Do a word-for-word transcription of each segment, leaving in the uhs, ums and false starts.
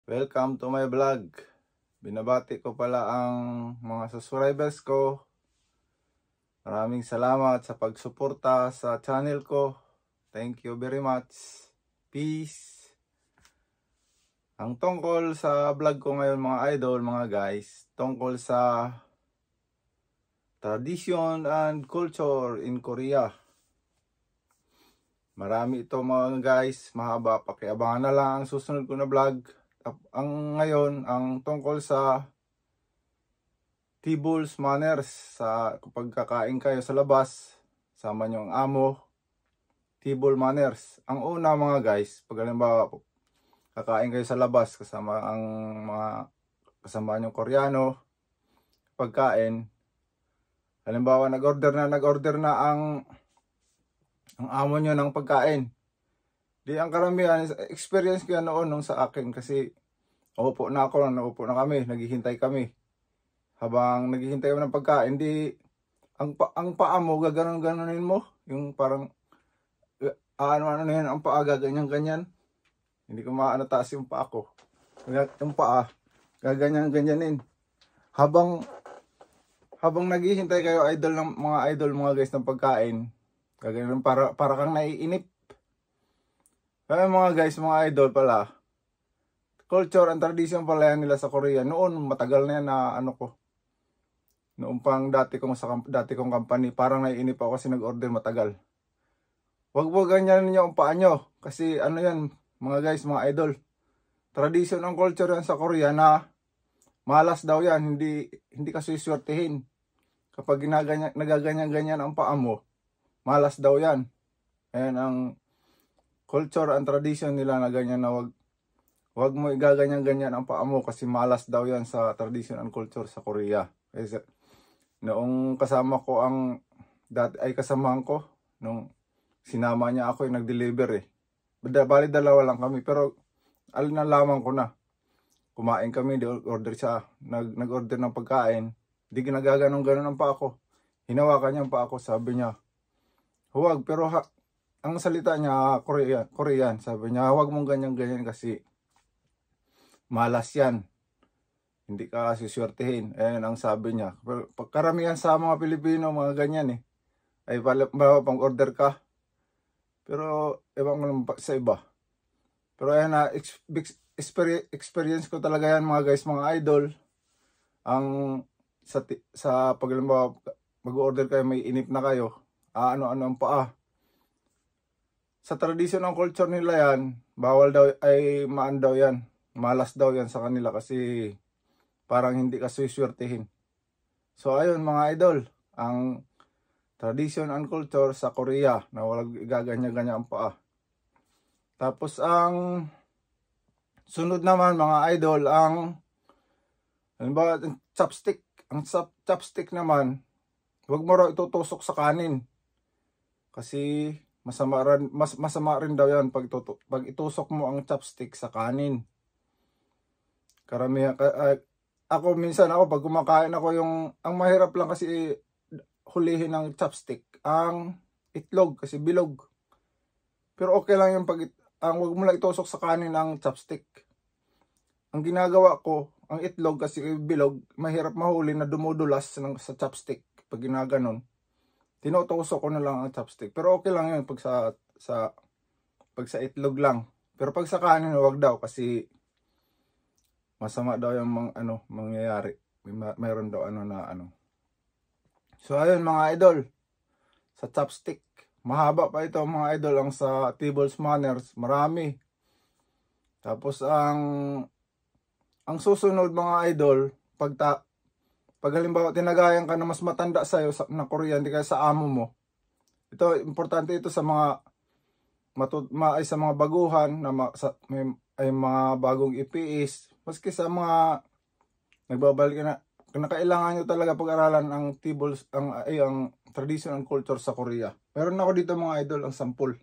Welcome to my vlog. Binabati ko pala ang mga subscribers ko. Maraming salamat sa pagsuporta sa channel ko. Thank you very much. Peace. Ang tungkol sa vlog ko ngayon mga idol, mga guys, tungkol sa tradition and culture in Korea. Marami ito mga guys, mahaba, pakiabangan na lang ang susunod ko na vlog. Ang ngayon, ang tungkol sa tables manners, sa kapag kakain kayo sa labas, sama nyo ang amo, table manners. Ang una mga guys, pag halimbawa kakain kayo sa labas, kasama ang mga kasama nyo Koreano, pagkain, halimbawa nag-order na, nag-order na ang, ang amo nyo ng pagkain. Di ang karamihan, experience ko yan noon nung sa akin kasi upo na ako, naupo na kami, naghihintay kami. Habang naghihintay kami ng pagkain, di ang, pa, ang paa mo, gaganon-ganonin mo. Yung parang, ano-ano na yan, ang paa, gaganyan-ganyan. Hindi ko maano taas yung paa ko. Yung paa, gaganyan-ganyanin. Habang, habang naghihintay kayo, idol ng mga idol, mga guys, ng pagkain, gaganyan, para, para kang naiinip. Kaya mga guys, mga idol pala, culture and tradition pala yan nila sa Korea. Noon, matagal na yan na ano ko. Noong pang dati kong, sa, dati kong company, parang naiinip ako kasi nag-order matagal. Huwag po ganyan ninyo ang paa nyo. Kasi ano yan, mga guys, mga idol. Tradition and culture yan sa Korea na malas daw yan. Hindi, hindi ka suswertihin. Kapag nagaganyan-ganyan ang paa mo, malas daw yan. Ayan ang culture and tradition nila na ganyan na wag wag mo igaganyan-ganyan ang paa mo kasi malas daw yan sa tradition and culture sa Korea. Kasi noong kasama ko ang dati ay kasamahan ko nung sinama niya ako yung nag-deliver eh. Bali dalawa lang kami pero alin na lamang ko na. Kumain kami, order siya, nag nag-order ng pagkain. Hindi ginagaganong-ganon ang paa ko. Hinawakan niya ang paa ko, sabi niya, "Huwag, pero ha ang salita niya, Korean, Korean, sabi niya, huwag mong ganyan-ganyan kasi malas yan. Hindi ka suswertihin." Ayan ang sabi niya. Pero pagkaramihan sa mga Pilipino, mga ganyan eh. Ay bawa pang order ka. Pero ewan ko naman sa iba. Pero ayan na, experience ko talaga yan mga guys, mga idol. Ang sa, sa pag mag-order kayo, may inip na kayo. Ah, ano-ano ang paa. Sa tradition ng culture nila yan, bawal daw ay maan daw yan. Malas daw yan sa kanila kasi parang hindi ka suswertihin. So ayun mga idol, ang tradition and culture sa Korea na walang igaganya-ganya ang paa. Tapos ang sunod naman mga idol, ang halimbawa chopstick. Ang chopstick naman, huwag mo raw itutusok sa kanin. Kasi Masama rin, mas, masama rin daw yan pag, tutu, pag itusok mo ang chopstick sa kanin. Karamihan, uh, ako minsan ako pag kumakain ako yung, ang mahirap lang kasi hulihin ng chopstick, ang itlog kasi bilog. Pero okay lang yung pag, ang wag mo lang itusok sa kanin ang chopstick. Ang ginagawa ko, ang itlog kasi bilog, mahirap mahuli na dumudulas ng, sa chopstick pag ginaganon. Tinutusok ko na lang ang chopstick. Pero okay lang yun pag sa, sa, pag sa itlog lang. Pero pag sa kanin, wag daw kasi masama daw yung mga, ano, mangyayari. May, mayroon daw ano na ano. So ayun mga idol. Sa chopstick. Mahaba pa ito mga idol. Ang sa tables manners. Marami. Tapos ang ang susunod mga idol. Pag ta Pag halimbawa tinagayan ka na mas matanda sa'yo na Korean, di kaya sa amo mo. Ito, importante ito sa mga matut ma, ay sa mga baguhan na ma, sa, may, ay mga bagong I P S. Maski sa mga nagbabalik na, na kailangan nyo talaga pag-aralan ang tables, ang, ay, ang tradition and culture sa Korea. Meron ako dito mga idol, ang sample.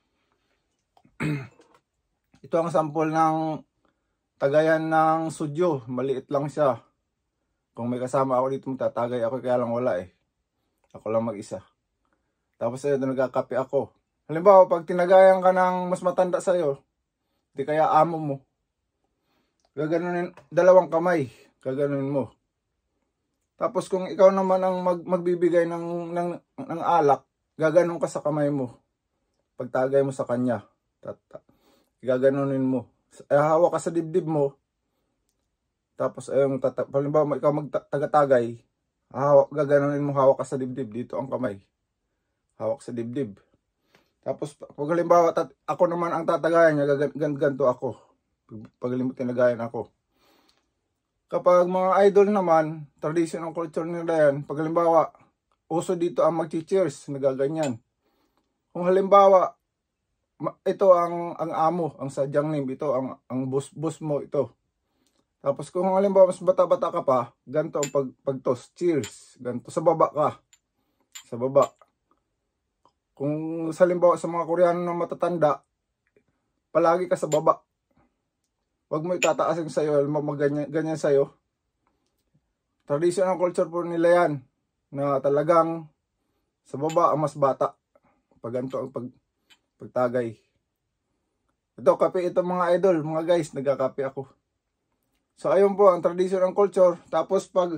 Ito ang sample ng tagayan ng sudyo. Maliit lang siya. Kung may kasama ako dito, magtatagay ako, kaya lang wala eh. Ako lang mag-isa. Tapos ayun, nagkakape ako. Halimbawa, pag tinagayan ka ng mas matanda sa'yo, di kaya amo mo, gaganunin, dalawang kamay, gaganunin mo. Tapos kung ikaw naman ang mag, magbibigay ng, ng, ng alak, gaganon ka sa kamay mo. Pagtagay mo sa kanya, tata, gaganunin mo. Eh, hawak ka sa dibdib mo. Tapos ayun, halimbawa ikaw magtagatagay, hawak, gaganunin mo, hawak ka sa dibdib. Dito ang kamay, hawak sa dibdib. Tapos pag halimbawa tat, ako naman ang tatagayan niya, ganto ako. Pag halimbawa tinagayan ako. Kapag mga idol naman, traditional culture nila yan, pag halimbawa, uso dito ang mag-cheers, nagaganyan. Kung halimbawa, ito ang ang amo, ang sadyang name, ito ang ang boss, boss mo ito. Tapos kung halimbawa mas bata-bata ka pa, ganito ang pag, pagtos, cheers, ganito, sa baba ka. Sa baba. Kung halimbawa sa mga Koreano na matatanda, palagi ka sa baba. Huwag mo itataasin sa'yo, ganyan, ganyan sa'yo. Traditional culture po nila yan, na talagang sa baba ang mas bata. Pag ganito ang pag, pagtagay. Ito, kape ito mga idol, mga guys, nagkakape ako. So ayun po ang traditional culture. Tapos pag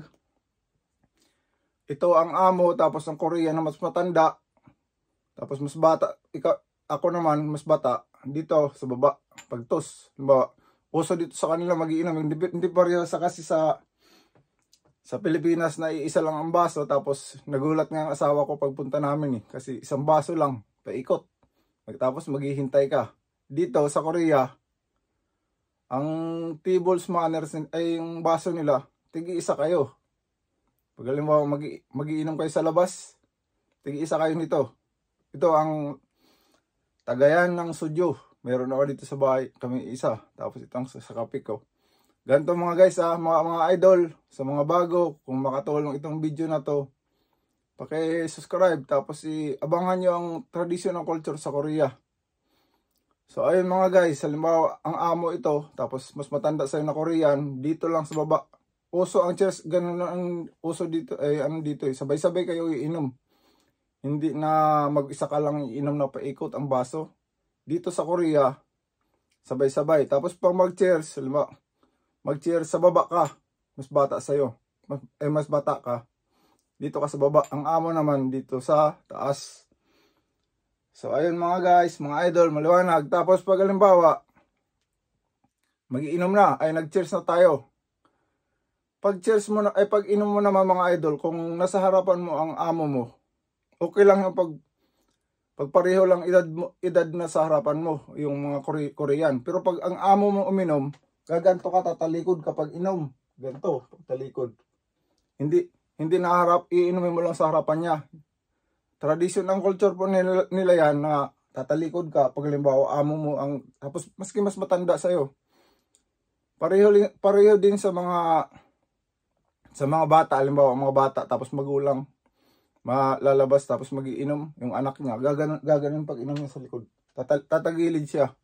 ito ang amo, tapos ang Korean na mas matanda, tapos mas bata, ikaw, ako naman mas bata, dito sa baba, pagtos. Diba? Uso dito sa kanila magiinom, hindi, hindi pareho sa kasi sa sa Pilipinas na iisa lang ang baso. Tapos nagulat nga ang asawa ko pagpunta namin eh, kasi isang baso lang, paikot. Tapos maghihintay ka. Dito sa Korea, ang tables manners ay yung baso nila, tigi-isa kayo. Pag halimbawa magi, magiinom kayo sa labas, tigi-isa kayo nito. Ito ang tagayan ng sudyo. Meron ako dito sa bahay, kami isa. Tapos itong sa, sa kape ko. Ganito mga guys, ah, mga, mga idol, sa mga bago, kung makatulong itong video na to, paki-subscribe. Tapos i-abangan nyo ang traditional culture sa Korea. So ayun mga guys, halimbawa ang amo ito, tapos mas matanda sa'yo na Korean, dito lang sa baba. Uso ang cheers, ganun ang uso dito, eh, ano dito eh, sabay-sabay kayo iinom. Hindi na mag-isa ka lang iinom na paikot ang baso. Dito sa Korea, sabay-sabay. Tapos pag mag-cheers, mag-cheers sa baba ka, mas bata sa'yo, mas, eh mas bata ka, dito ka sa baba. Ang amo naman dito sa taas. So ayun mga guys, mga idol, maliwanag. Tapos pag halimbawa, magiinom na, ay nag-cheers na tayo. Pag cheers mo na, ay pag inom mo naman mga idol, kung nasa harapan mo ang amo mo, okay lang yung pag pagpareho lang edad mo, edad na sa harapan mo, yung mga Kore Korean. Pero pag ang amo mo uminom, gaganto ka, tatalikod kapag inom. Ganto, talikod. Hindi hindi na harap, iinumin mo lang sa harapan niya. Tradition ng culture po nila, nila yan na tatalikod ka pag halimbawa amo mo ang, tapos maski mas matanda sa'yo. Pareho, pareho din sa mga sa mga bata, halimbawa mga bata tapos magulang malalabas tapos magiinom yung anak niya, gaganon, gaganon pag inom niya sa likod, Tatal, tatagilid siya.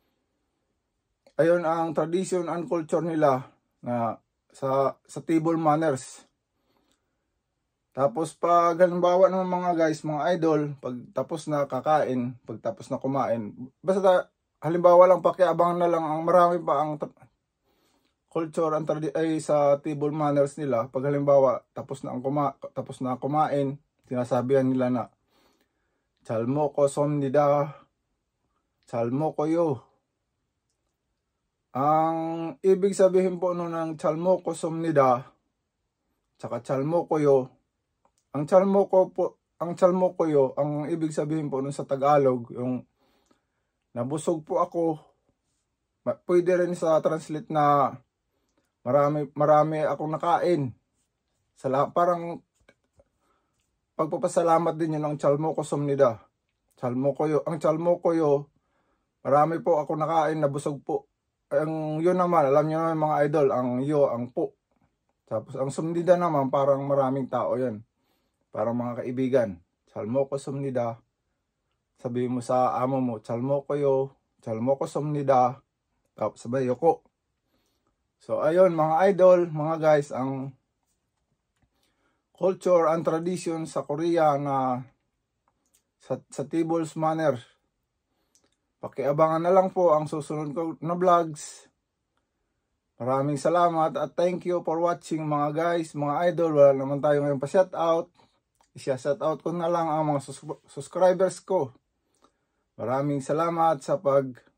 Ayun ang tradition and culture nila na sa sa table manners. Tapos pag halimbawa ng mga guys, mga idol, pag tapos na kakain, pag tapos na kumain, basta halimbawa lang pakiabangan na lang, ang marami pa ang culture ang ay sa table manners nila. Pag halimbawa tapos na ang kuma tapos na kumain, sinasabihan nila na Chalmoko somnida, Chalmoko yo. Ang ibig sabihin po no ng Chalmoko somnida tsaka Chalmoko yo, ang Chalmoko po, ang Chalmoko yo, ang ibig sabihin po no sa Tagalog, yung nabusog po ako. Pwede rin sa translate na marami marami akong nakain. Sala, parang pagpapasalamat din yun ng Chalmoko somnida. Chalmoko yo, ang Chalmoko yo, marami po ako nakain, nabusog po. Ang yun naman, alam niyo naman mga idol, ang yo, ang po. Tapos ang somnida naman, parang maraming tao yan. Parang mga kaibigan. Chalmoko somnida. Sabihin mo sa amo mo, Chalmoko yo, Chalmoko somnida. Tapos sabay yoko. So ayun mga idol, mga guys, ang culture and tradition sa Korea na sa, sa tables manner. Pakiabangan na lang po ang susunod ko na vlogs. Maraming salamat at thank you for watching mga guys, mga idol. Wala naman tayo ngayon pa shoutout. I-shoutout ko na lang ang mga sus subscribers ko. Maraming salamat sa pag